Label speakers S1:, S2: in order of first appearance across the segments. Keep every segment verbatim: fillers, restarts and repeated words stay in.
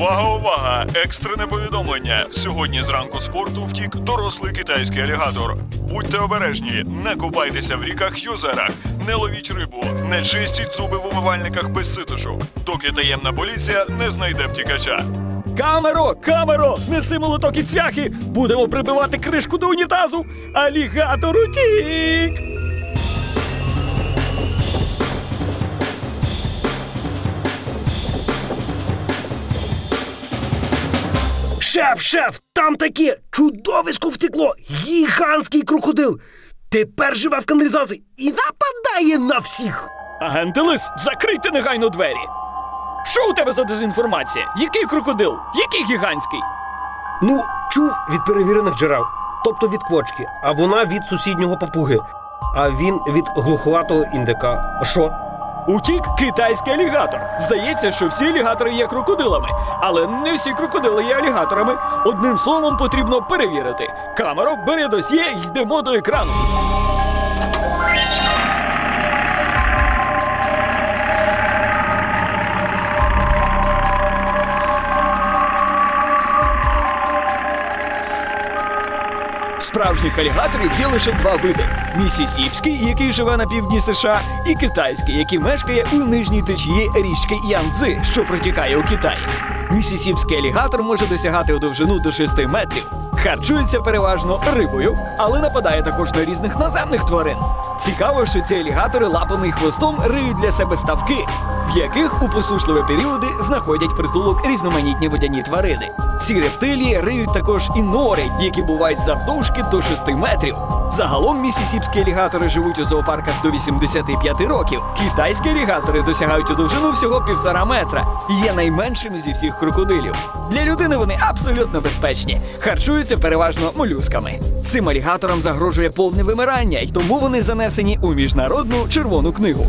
S1: Увага, увага! Екстрене повідомлення. Сьогодні зранку спорту втік дорослий китайський алігатор. Будьте обережні, не купайтеся в ріках й озерах, не ловіть рибу, не чистіть зуби в умивальниках без ситошок, доки таємна поліція не знайде втікача.
S2: Камеро, камеро, неси молоток і цвяхи, будемо прибивати кришку до унітазу. Алігатор утік!
S3: Шеф, шеф, там таке чудовисько втекло, гігантський крокодил. Тепер живе в каналізації і нападає на всіх.
S2: Агенти Лис, закрийте негайно двері. Що у тебе за дезінформація? Який крокодил? Який гігантський?
S3: Ну, чув від перевірених джерел, тобто від квочки, а вона від сусіднього папуги, а він від глуховатого індика. А що?
S2: Утік китайський алігатор. Здається, що всі алігатори є крокодилами, але не всі крокодили є алігаторами. Одним словом потрібно перевірити. Камеро, бери досьє й йдемо до екрану. Справжніх алігаторів є лише два види. Місісіпський, який живе на півдні США, і китайський, який мешкає у нижній течії річки Янцзи, що протікає у Китаї. Місісіпський алігатор може досягати у довжину до шести метрів. Харчується переважно рибою, але нападає також на різних наземних тварин. Цікаво, що ці алігатори лапами і хвостом риють для себе ставки, в яких у посушливі періоди знаходять притулок різноманітні водяні тварини. Ці рептилії риють також і нори, які бувають завдовжки до шести метрів. Загалом місісіпські алігатори живуть у зоопарках до вісімдесяти п'яти років. Китайські алігатори досягають у довжину всього півтора метра і є найменшими зі всіх крокодилів. Для людини вони абсолютно безпечні. Харчуються переважно молюсками. Цим алігаторам загрожує повне вимирання, і тому вони занесені у Міжнародну червону книгу.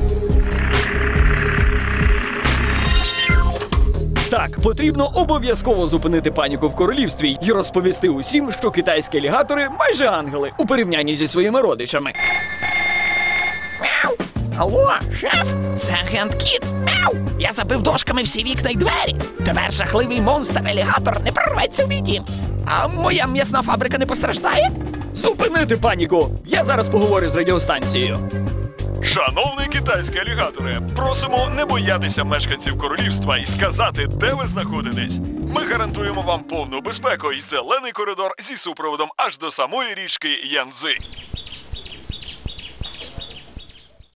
S2: Так, потрібно обов'язково зупинити паніку в королівстві і розповісти усім, що китайські алігатори майже ангели у порівнянні зі своїми родичами.
S4: Мяу! Алло, шеф, це агент Кіт. Мяу! Я забив дошками всі вікна й двері. Тепер жахливий монстр-алігатор не прорветься в мій дім. А моя м'ясна фабрика не постраждає?
S2: Зупинити паніку! Я зараз поговорю з радіостанцією.
S1: Шановний китайський алігаторе, просимо не боятися мешканців королівства і сказати, де ви знаходитесь. Ми гарантуємо вам повну безпеку і зелений коридор зі супроводом аж до самої річки Янцзи.